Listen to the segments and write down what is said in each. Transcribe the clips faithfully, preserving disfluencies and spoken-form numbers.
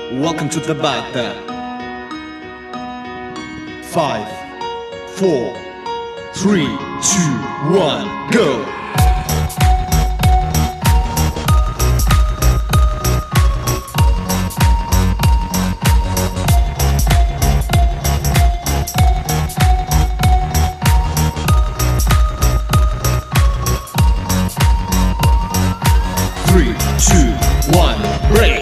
Welcome to Tabata. Five, four, three, two, one, go! Three, two, one, break!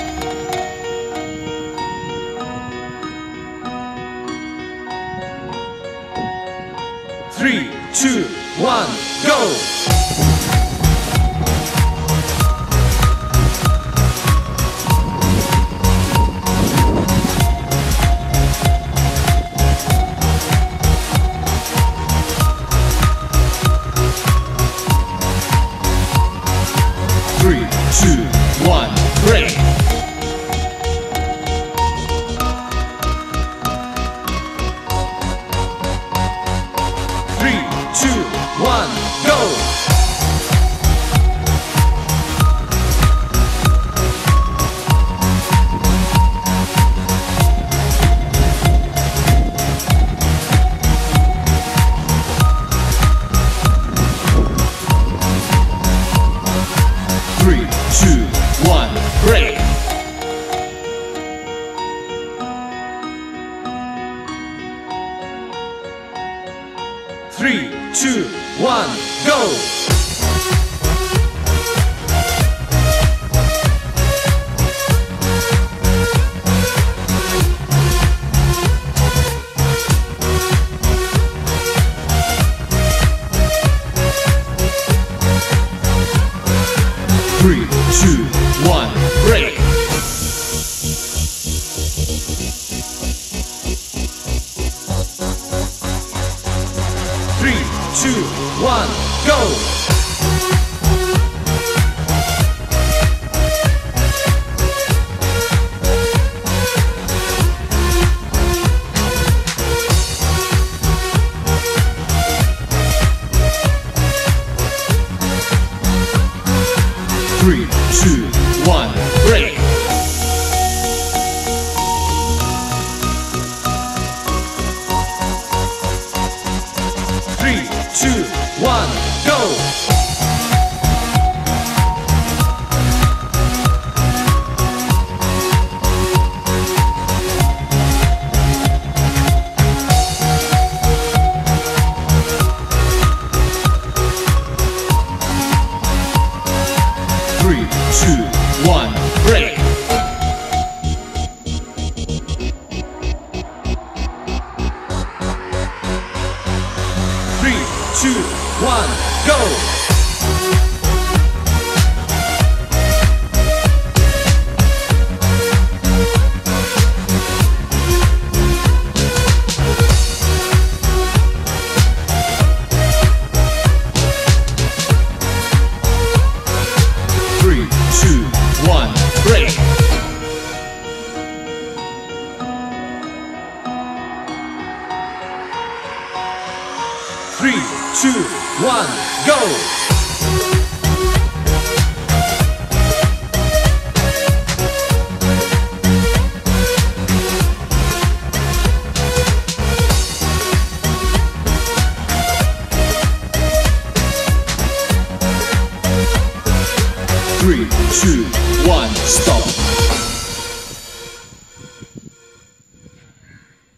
Three, two, one, go! Three, two, one, break! Three, two, one, go! Three, two, one, break! Three, two, one, go! Three, two, one, break! Three, two, one, go! Three, two, one, break! Three, two, one, go! Three, two, one, break! Three, two, one, go! Three, two, one, break! Three, two, one, go! Three, two, one, stop!